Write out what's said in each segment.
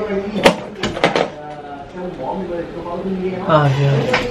Ah, gente.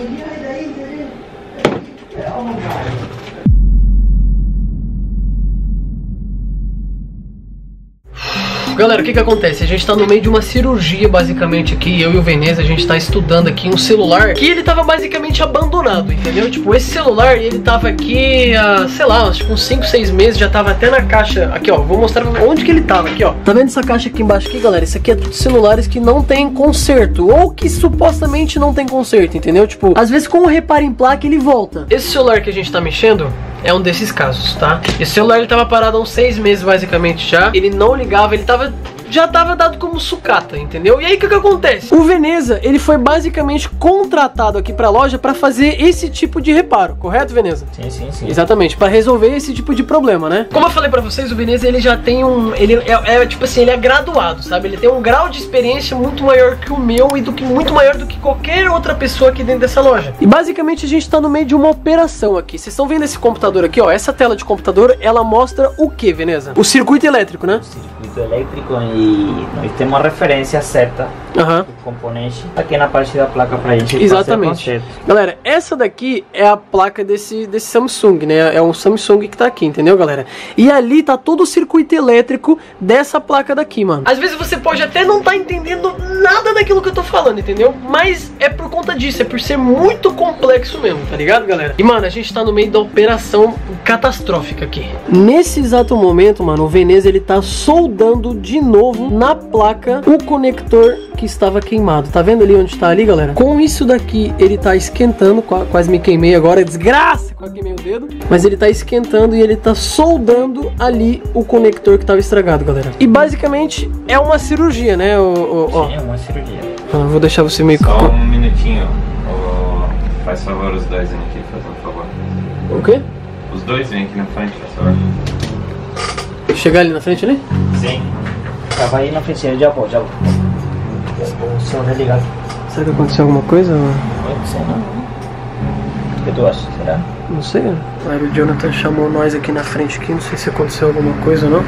Galera, o que acontece? A gente tá no meio de uma cirurgia, basicamente, aqui. Eu e o Veneza, a gente tá estudando aqui um celular que ele tava basicamente abandonado, entendeu? Tipo, esse celular, ele tava aqui há, sei lá, tipo uns 5, 6 meses. Já tava até na caixa. Aqui, ó, vou mostrar onde que ele tava, aqui, ó. Tá vendo essa caixa aqui embaixo aqui, galera? Isso aqui é tudo celulares que não tem conserto, ou que supostamente não tem conserto, entendeu? Tipo, às vezes com o reparo em placa ele volta. Esse celular que a gente tá mexendo é um desses casos, tá? Esse celular ele tava parado há uns 6 meses basicamente já. Ele não ligava, ele já tava dado como sucata, entendeu? E aí o que acontece? O Veneza, ele foi basicamente contratado aqui pra loja pra fazer esse tipo de reparo, correto, Veneza? Sim. Exatamente, pra resolver esse tipo de problema, né? Como eu falei pra vocês, o Veneza, ele já tem tipo assim, ele é graduado, sabe? Ele tem um grau de experiência muito maior que o meu e muito maior do que qualquer outra pessoa aqui dentro dessa loja. E basicamente a gente tá no meio de uma operação aqui. Vocês estão vendo esse computador aqui, ó? Essa tela de computador, ela mostra o que, Veneza? O circuito elétrico, né? O circuito elétrico, e nós temos uma referência certa do componente aqui na parte da placa pra gente. Exatamente. Galera, essa daqui é a placa desse Samsung, né? É um Samsung que tá aqui, entendeu, galera? E ali tá todo o circuito elétrico dessa placa daqui, mano. Às vezes você pode até não tá entendendo nada daquilo que eu tô falando, entendeu? Mas é por conta disso, é por ser muito complexo mesmo, tá ligado, galera? E, mano, a gente tá no meio da operação catastrófica aqui. Nesse exato momento, mano, o Veneza, ele tá soldando de novo na placa o conector que estava queimado. Tá vendo ali onde tá ali, galera? Com isso daqui, ele tá esquentando. Quase me queimei agora, desgraça! Quase queimei o dedo. Mas ele tá esquentando e ele tá soldando ali o conector que tava estragado, galera. E basicamente é uma cirurgia, né? Sim, é uma cirurgia. Vou deixar você meio... Só um minutinho. Faz favor, os dois vêm aqui, faz um favor. O quê? Os dois vêm aqui na frente, faz favor. Chegar ali na frente ali? Sim. Tava aí na frente, já vou. O som é ligado. Será que aconteceu alguma coisa? Pode ser, não. O que tu acha? Será? Não sei. O Jonathan chamou nós aqui na frente aqui. Não sei se aconteceu alguma coisa ou não.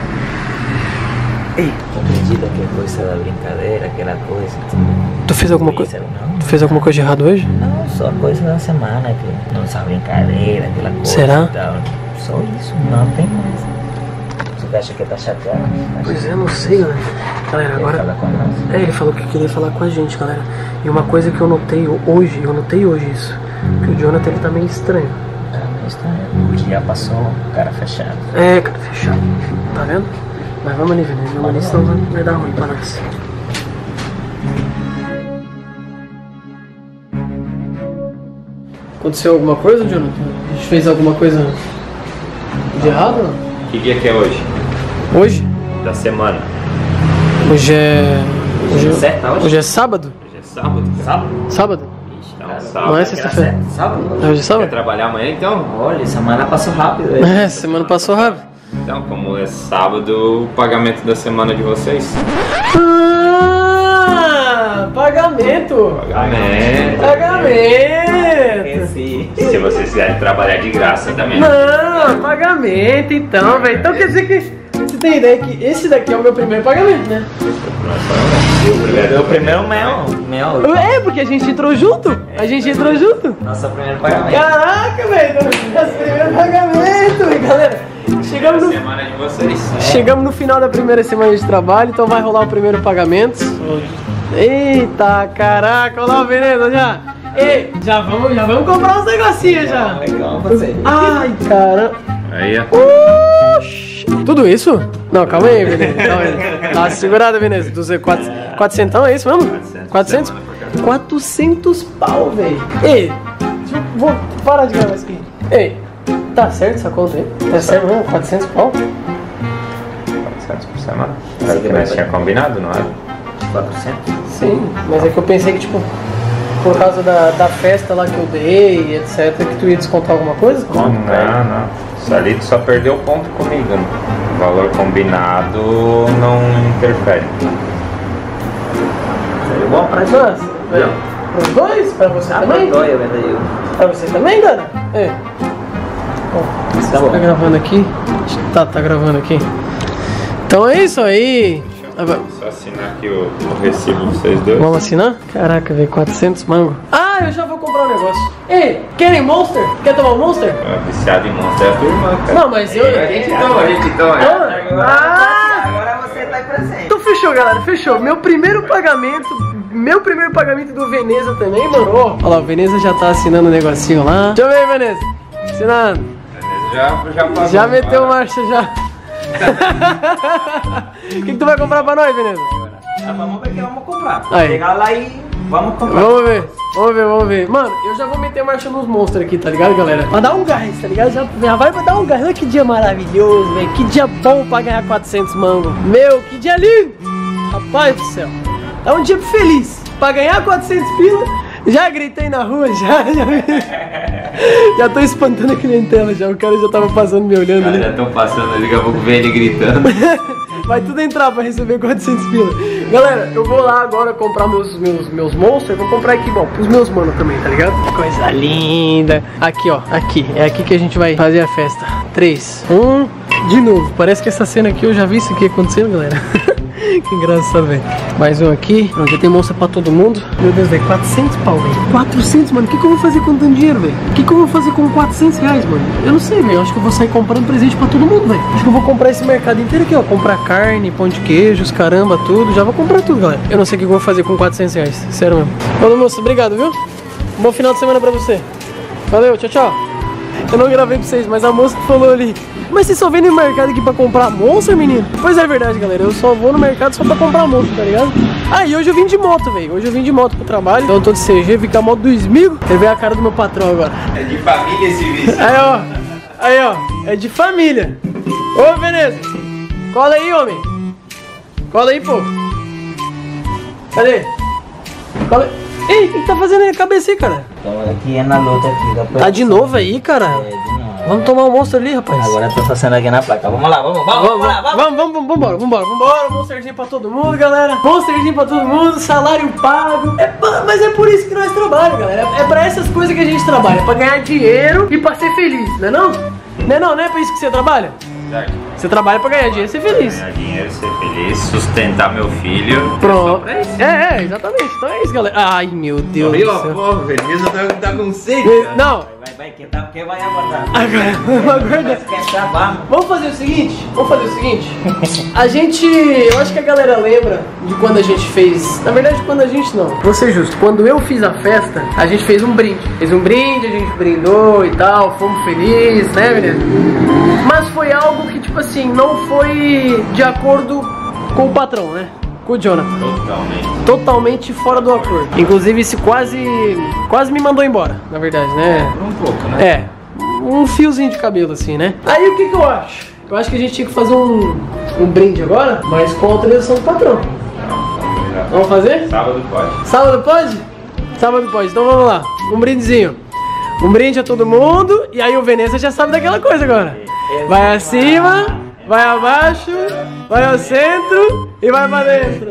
Ei. Acredita que é coisa da brincadeira, aquela coisa. Tu fez alguma coisa? Não. Tu fez alguma coisa de errado hoje? Não, só coisa da semana, que não sabe brincadeira, aquela coisa. Será? E tal. Só isso, não tem mais. Você acha que tá chateado? Pois é, não sei, galera. Galera, agora... Fala com nós. Ele falou que queria falar com a gente, galera. E uma coisa que eu notei hoje isso, que o Jonathan, ele tá meio estranho. Tá meio estranho, porque já passou, cara fechado. É, cara fechado. Tá vendo? Mas vamos ali, Veneza. Vamos ali, senão vai dar ruim pra nós. Aconteceu alguma coisa, Jonathan? A gente fez alguma coisa de errado? Que dia que é hoje? Hoje? Da semana. Hoje é... Hoje é sábado? Hoje é sábado? Sábado? Então, sábado. Não é sexta-feira? Sábado? Hoje é Quer sábado? trabalhar amanhã então? Olha, semana passou rápido. É, semana passou rápido. Então, como é sábado, o pagamento da semana de vocês. Pagamento! Se vocês quiserem trabalhar de graça também. Não, pagamento então, velho. Então quer dizer que você tem ideia que esse daqui é o meu primeiro pagamento, né? O primeiro meu. É, porque a gente entrou junto. A gente entrou junto. Nosso primeiro pagamento. Caraca, velho. Nosso primeiro pagamento, galera. Semana de vocês. Chegamos no final da primeira semana de trabalho, então vai rolar o primeiro pagamento. Eita, caraca, olha lá o Veneza já. Ei, já vamos comprar uns negocinhos já. Legal, você. Ai, caramba. Aí, ó. Oxi. Tudo isso? Não, calma aí, Veneza. Calma aí. Dá uma segurada, Veneza. 400, é isso mesmo? 400? 400 pau, velho. Ei, vou parar de gravar isso aqui. Ei, tá certo essa conta aí? Tá certo mesmo? 400 pau? 400 por semana. Era o que nós tínhamos combinado, não era? 400? Sim, mas é que eu pensei que, tipo, por causa da festa lá que eu dei, etc, que tu ia descontar alguma coisa? Não. Isso ali tu só perdeu ponto comigo. O valor combinado não interfere. Seria bom pra gente. Mas, pros dois? Pra você também? Pra eu vendei. Pra você também, Dana? É. Bom, Tá bom. tá gravando aqui? Tá gravando aqui. Então é isso aí. Só assinar aqui o recibo de vocês dois. Vamos assinar? Caraca, velho, 400 mango. Ah, eu já vou comprar um negócio. Ei, querem Monster? Quer tomar um Monster? Viciado em Monster é a tua irmã, cara. Não, mas eu... A gente toma. Agora você tá presente. Então fechou, galera, fechou. Meu primeiro pagamento do Veneza também, mano. Ó, olha lá, o Veneza já tá assinando o negocinho lá. Deixa eu ver, Veneza. Assinando. Já meteu marcha, já. O que tu vai comprar pra nós, Veneza? Vamos ver o que vamos comprar. Aí. Chegar lá e vamos comprar. Vamos ver. Mano, eu já vou meter marcha nos monstros aqui, tá ligado, galera? Pra dar um gás, tá ligado? Já vai pra dar um gás. Olha que dia maravilhoso, velho. Que dia bom pra ganhar 400 mangos. Meu, que dia lindo. Rapaz do céu. É um dia feliz. Pra ganhar 400 pila, já gritei na rua, já tô espantando a clientela já. O cara já tava passando me olhando ali. Já estão passando ali, daqui a pouco vem ele gritando. Vai tudo entrar pra receber 400 pila. Galera, eu vou lá agora comprar meus monstros. Vou comprar aqui, bom, pros meus manos também, tá ligado? Coisa linda. Aqui, ó, aqui. É aqui que a gente vai fazer a festa. 3, 1, de novo. Parece que essa cena aqui eu já vi isso aqui acontecendo, galera. Que engraçado, velho. Mais um aqui. Pronto, já tem monstro pra todo mundo. Meu Deus, velho, 400 pau, velho. 400, mano. O que eu vou fazer com tanto dinheiro, velho? O que eu vou fazer com 400 reais, mano? Eu não sei, velho. Eu acho que eu vou sair comprando presente pra todo mundo, velho. Acho que eu vou comprar esse mercado inteiro aqui, ó. Comprar carne, pão de queijos, caramba, tudo. Já vou comprar tudo, galera. Eu não sei o que eu vou fazer com 400 reais. Sério mesmo. Falou, moço. Obrigado, viu? Bom final de semana pra você. Valeu, tchau, tchau. Eu não gravei pra vocês, mas a moça que falou ali: mas vocês só vêm no mercado aqui pra comprar monstro, menino? Pois é verdade, galera. Eu só vou no mercado só pra comprar monstro, tá ligado? Ah, e hoje eu vim de moto, velho. Hoje eu vim de moto pro trabalho. Então eu tô de CG, vim com a moto do Smigo. Quer ver a cara do meu patrão agora. É de família esse vídeo. Aí, ó. É de família. Ô, Veneza. Cola aí, homem. Cola aí, pô. Cadê? Cola aí. Ei, o que tá fazendo aí a cabeça aí, cara? Então aqui é na luta aqui. Tá de novo aí, cara? É, de novo. Vamos tomar um monstro ali, rapaz. Agora eu tô passando aqui na placa. Vamos lá, vamos. Vambora. Monsterzinho pra todo mundo, galera. Monsterzinho pra todo mundo, salário pago. Mas é por isso que nós trabalhamos, galera. É pra essas coisas que a gente trabalha. Pra ganhar dinheiro e pra ser feliz, não é não? Não é pra isso que você trabalha? Verdade. Você trabalha pra ganhar dinheiro e ser feliz. Ganhar dinheiro, ser feliz, sustentar meu filho. Pronto. Exatamente. Então é isso, galera. Ai, meu Deus do céu. Pô, Veneza tá com sede. Não. Vai, que vai aguardar. Agora. Vamos fazer o seguinte. A gente, eu acho que a galera lembra de quando a gente fez. Na verdade, quando a gente não. Vou ser justo. Quando eu fiz a festa, a gente fez um brinde. A gente brindou e tal. Fomos felizes, né, menino? Mas foi algo que, tipo assim, não foi de acordo com o patrão, né? Com o Jonathan. Totalmente fora do acordo. Inclusive, isso quase me mandou embora, na verdade, né? Um pouco, né? É, um fiozinho de cabelo, assim, né? Aí, o que eu acho? Eu acho que a gente tinha que fazer um brinde agora, mas com a autorização do patrão. Vamos fazer? Sábado pode. Sábado pode? Sábado pode, então vamos lá. Um brindezinho. Um brinde a todo mundo. E aí o Veneza já sabe daquela coisa agora. Vai acima, vai abaixo, vai ao centro e vai pra dentro.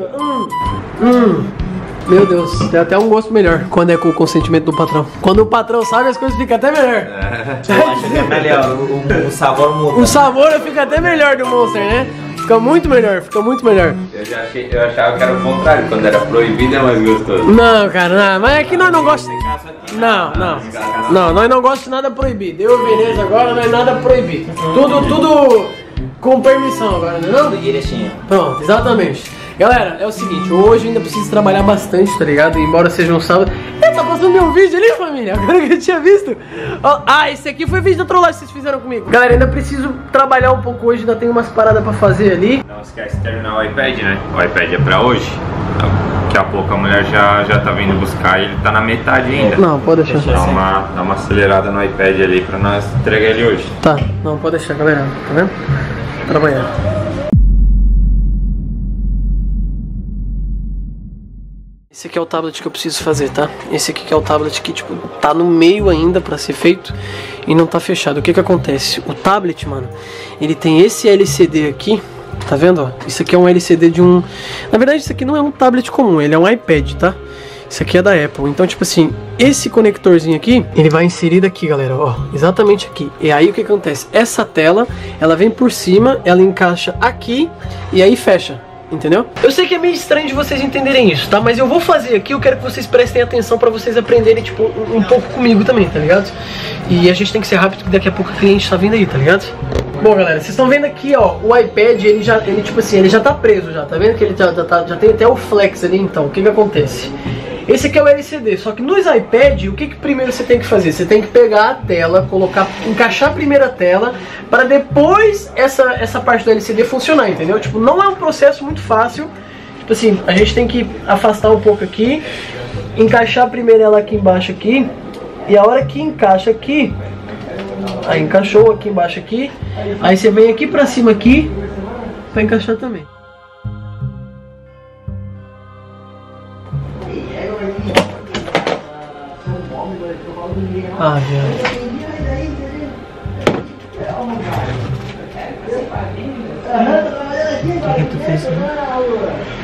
Meu Deus, tem até um gosto melhor quando é com o consentimento do patrão. Quando o patrão sabe, as coisas ficam até melhor. Eu acho que é melhor, o sabor muda. O sabor fica até melhor do Monster, né? Fica muito melhor. Eu achava que era o contrário, quando era proibido é mais gostoso. Não, cara, não, mas aqui nós não gostamos. Não, nós não gostamos de nada proibido. Eu e Veneza agora não é nada proibido. Tudo com permissão agora, não é não? Tudo direitinho. Pronto, exatamente. Galera, é o seguinte, hoje eu ainda preciso trabalhar bastante, tá ligado? Embora seja um sábado. Tá passando meu vídeo ali, família, agora que eu tinha visto. Esse aqui foi o vídeo da trollagem que vocês fizeram comigo. Galera, ainda preciso trabalhar um pouco hoje, ainda tem umas paradas pra fazer ali. Não esquece de terminar o iPad, né? O iPad é pra hoje. Daqui a pouco a mulher já tá vindo buscar e ele tá na metade ainda. Não, pode deixar. Dá uma acelerada no iPad ali pra nós entregar ele hoje. Tá, não, pode deixar, galera, tá vendo? Trabalhando. Esse aqui é o tablet que eu preciso fazer, tá? Esse aqui que é o tablet que, tipo, tá no meio ainda pra ser feito e não tá fechado. O que que acontece? O tablet, mano, ele tem esse LCD aqui, tá vendo, ó? Isso aqui é um LCD de um... Na verdade, isso aqui não é um tablet comum, ele é um iPad, tá? Isso aqui é da Apple. Então, tipo assim, esse conectorzinho aqui, ele vai inserir daqui, galera, ó, exatamente aqui. E aí, o que acontece? Essa tela, ela vem por cima, ela encaixa aqui e aí fecha. entendeu? Eu sei que é meio estranho de vocês entenderem isso, tá? Mas eu vou fazer aqui, eu quero que vocês prestem atenção pra vocês aprenderem, tipo, um pouco comigo também, tá ligado? E a gente tem que ser rápido, porque daqui a pouco o cliente tá vindo aí, tá ligado? Bom, galera, vocês estão vendo aqui, ó, o iPad, ele tipo assim, ele já tá preso já, tá vendo que ele já tem até o flex ali, então, o que que acontece? Esse aqui é o LCD, só que nos iPad, o que primeiro você tem que fazer? Você tem que pegar a tela, encaixar a primeira tela, para depois essa parte do LCD funcionar, entendeu? Tipo, não é um processo muito fácil. Tipo assim, a gente tem que afastar um pouco aqui, encaixar primeiro ela aqui embaixo aqui, e a hora que encaixa aqui, aí encaixou aqui embaixo aqui, aí você vem aqui pra cima aqui, pra encaixar também. Ah, velho. O que tu fez, né?